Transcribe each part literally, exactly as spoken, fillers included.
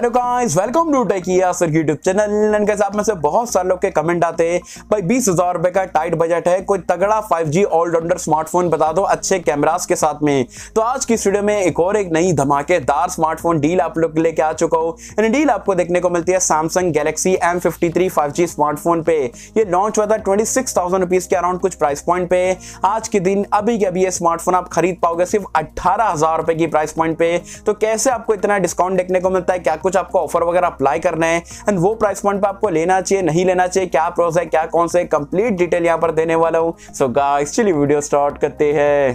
Hello guys, welcome to टेकिया sir YouTube channel. And guys, आप में से बहुत सारे लोग के कमेंट आते हैं भाई बीस हजार रुपए का टाइट बजट है, कोई तगड़ा फाइव जी ऑलराउंडर स्मार्टफोन बता दो अच्छे कैमरास के साथ में। तो आज की इस वीडियो में एक और एक नई धमाकेदार स्मार्टफोन डील आप लोग लेके आ चुका हूँ। एंड डील आपको देखने को मिलती है Samsung Galaxy M fifty three five G smartphone पे। ये लॉन्च हुआ था ट्वेंटी सिक्स थाउजेंड रुपीज के अराउंड कुछ प्राइस पॉइंट पे। आज के दिन अभी के अभी ये स्मार्टफोन आप खरीद पाओगे सिर्फ अट्ठारह हजार रुपए की प्राइस पॉइंट पे। तो कैसे आपको इतना डिस्काउंट देखने को मिलता है, क्या कुछ आपको ऑफर वगैरह अप्लाई करना है एंड वो प्राइस पॉइंट पे आपको लेना चाहिए नहीं लेना चाहिए, क्या प्रोस है क्या कौन से, कंप्लीट डिटेल यहां पर देने वाला हूं। सो गाइस चलिए वीडियो स्टार्ट करते हैं।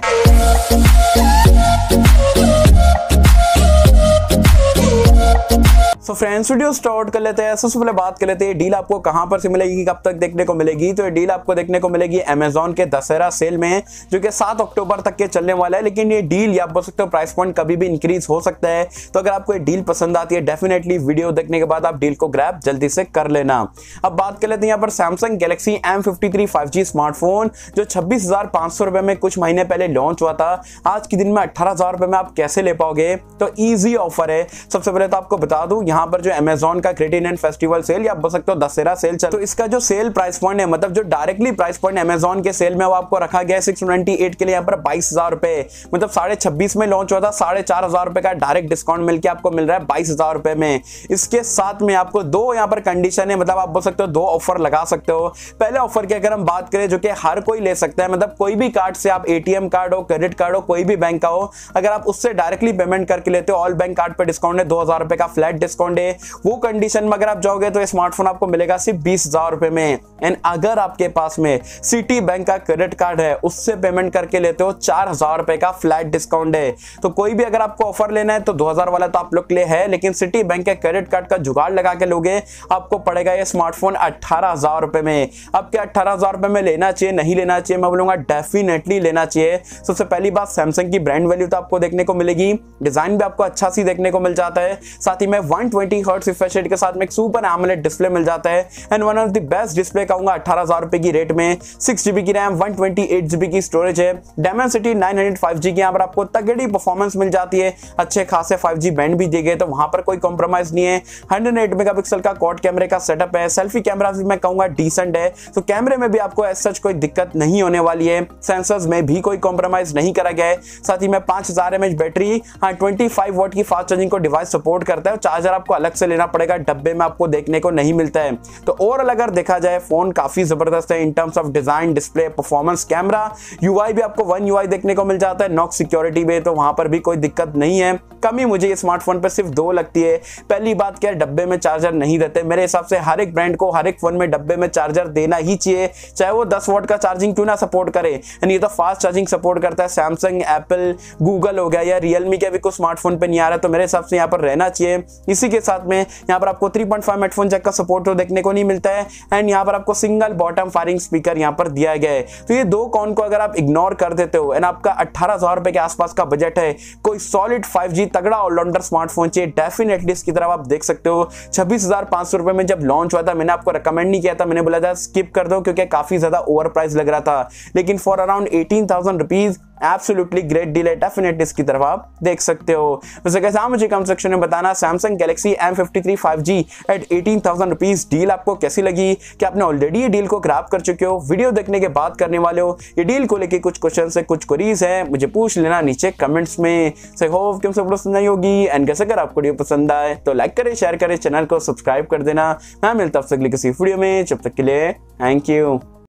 सो फ्रेंड्स वीडियो स्टार्ट कर लेते हैं। सबसे पहले बात कर लेते हैं डील आपको कहां पर से मिलेगी, कब तक देखने को मिलेगी। तो ये डील आपको देखने को मिलेगी अमेजॉन के दशहरा सेल में, जो कि सात अक्टूबर तक के चलने वाला है। लेकिन ये डील या आप बोल सकते हो प्राइस पॉइंट कभी भी इंक्रीज हो सकता है। तो अगर आपको ये डील पसंद आती है डेफिनेटली वीडियो देखने के बाद आप डील को ग्रैब जल्दी से कर लेना। अब बात कर लेते हैं यहाँ पर Samsung Galaxy M fifty three five G smartphone, जो छब्बीस हजार पांच सौ रुपए में कुछ महीने पहले लॉन्च हुआ था। आज के दिन में अट्ठारह हजार रुपए में आप कैसे ले पाओगे, तो ईजी ऑफर है। सबसे पहले तो आपको बता दूं यहाँ पर जो अमेजॉन का क्रिएटिव एंड फेस्टिवल सेल या बोल सकते हो दशहरा सेल चल, तो इसका जो सेल प्राइस पॉइंट है, मतलब जो डायरेक्टली प्राइस पॉइंट अमेजॉन के सेल में वो आपको रखा गया है सिक्स ट्वेंटी एट के लिए यहाँ पर बाईस हजार रुपए, मतलब साढ़े छब्बीस में लॉन्च हुआ था। साढ़े चार हजार रुपए का डायरेक्ट डिस्काउंट मिलकर आपको मिल रहा है बाईस हजार रुपए में। इसके साथ में आपको दो यहाँ पर कंडीशन है, मतलब आप बोल सकते हो दो ऑफर लगा सकते हो। पहले ऑफर की अगर हम बात करें जो कि हर कोई ले सकता है, मतलब कोई भी कार्ड से, आप एटीएम कार्ड हो, क्रेडिट कार्ड हो, कोई भी बैंक का हो, अगर आप उससे डायरेक्टली पेमेंट करके लेते हो, ऑल बैंक कार्ड पे डिस्काउंट है, दो हजार रुपए का फ्लैट डिस्काउंट है। वो कंडीशन में अगर आप जाओगे तो ये स्मार्टफोन आपको मिलेगा सिर्फ बीस हजार रुपए में। एंड अगर आपके पास में सिटी बैंक का क्रेडिट कार्ड है, उससे पेमेंट करके लेते हो, चार हजार रुपए का फ्लैट डिस्काउंट है। तो कोई भी अगर आपको ऑफर लेना है तो दो हजार वाला तो आप लोग के लिए है, लेकिन सिटी बैंक के क्रेडिट कार्ड का जुगाड़ लगा के लोगे आपको पड़ेगा ये स्मार्टफोन अट्ठारह हजार रुपए में। अब क्या अट्ठारह हजार रुपए में लेना चाहिए नहीं लेना चाहिए, मैं बोलूंगा डेफिनेटली लेना चाहिए। सबसे पहली बात, सैमसंग की ब्रांड वैल्यू तो आपको देखने को मिलेगी, डिजाइन भी आपको अच्छा सी देखने को मिल जाता है, साथ ही में one twenty hertz refresh rate के साथ में एक सुपर एमोलेड डिस्प्ले मिल जाता है। And one of the best display कहूंगा अठारह हजार रुपए की रेट में। सिक्स जीबी की RAM, one twenty eight GB की स्टोरेज है, Dimensity nine hundred five G की यहाँ पर आपको तगड़ी परफॉर्मेंस मिल जाती है। अच्छे खासे फाइव जी बैंड भी दिए गए, तो वहां पर कोई कॉम्प्रोमाइज नहीं है। हंड्रेड एट मेगापिक्सल का क्वाड कैमरे का सेटअप है। सेल्फी कैमरा भी मैं कहूंगा डिसेंट है, तो कैमरे में भी आपको एज सच कोई दिक्कत नहीं होने वाली है। सेंसर्स में भी कोई कॉम्प्रोमाइज नहीं करा गया है। साथ ही में पांच हजार एमएच बैटरी, हाँ ट्वेंटी फाइव वॉट की फास्ट चार्जिंग को डिवाइस सपोर्ट करता है। चार्जर आपको अलग से लेना पड़ेगा, डब्बे में आपको देखने को नहीं मिलता है। तो ओवरऑल अगर देखा जाए फोन काफी जबरदस्त है in terms of design, display, performance, camera, UI भी आपको वन यूआई देखने को मिल जाता है। नॉक्स सिक्योरिटी भी, तो वहां पर भी कोई दिक्कत नहीं है। कमी मुझे ये स्मार्टफोन पे सिर्फ दो लगती है। पहली बात क्या है, डब्बे में चार्जर नहीं देते। मेरे हिसाब से हर एक ब्रांड को हर एक फोन में डब्बे में चार्जर देना ही चाहिए, चाहे वो दस वॉट का चार्जिंग क्यों ना सपोर्ट करे। यानी ये तो फास्ट चार्जिंग सपोर्ट करता है। सैमसंग, एप्पल, गूगल हो गया या रियलमी के भी कुछ स्मार्टफोन पे नहीं आ रहा, तो मेरे हिसाब से यहाँ पर रहना चाहिए। इसी के साथ में यहाँ पर आपको three point five headphone jack का सपोर्ट तो देखने को नहीं मिलता है। एंड यहाँ पर आपको सिंगल बॉटम फायरिंग स्पीकर यहाँ पर दिया गया है। तो ये दो कौन को अगर आप इग्नोर कर देते हो एंड आपका अट्ठारह हजार रुपए के आसपास का बजट है, कोई सॉलिड फाइव जी तगड़ा ऑलराउंडर स्मार्टफोन चाहिए, डेफिनेटली इसकी तरफ आप देख सकते हो। छब्बीस हजार पांच सौ रुपए में जब लॉन्च हुआ था, मैंने आपको रिकमेंड नहीं किया था, मैंने बोला था स्किप कर दो क्योंकि काफी ज्यादा ओवर प्राइस लग रहा था। लेकिन for around eighteen thousand rupees absolutely great deal है, डेफिनेटली इसकी तरफ आप देख सकते हो। वैसे कैसे आप मुझे कमेंट सेक्शन में बताना Samsung Galaxy M fifty three five G at eighteen thousand rupees deal आपको कैसी लगी, क्या आपने ऑलरेडी ये डील को ग्रैब कर चुके हो, वीडियो देखने के बाद करने वाले हो, ये डील को लेके कुछ क्वेश्चन है, कुछ क्वेरीज है, मुझे पूछ लेना नीचे कमेंट्स में। सो होप कि वीडियो पसंद आई होगी। एंड कैसे अगर आपको वीडियो पसंद आए तो लाइक करें, शेयर करें, चैनल को सब्सक्राइब कर देना। मैं मिलता हूं आपसे अगली किसी वीडियो में, जब तक के लिए थैंक यू।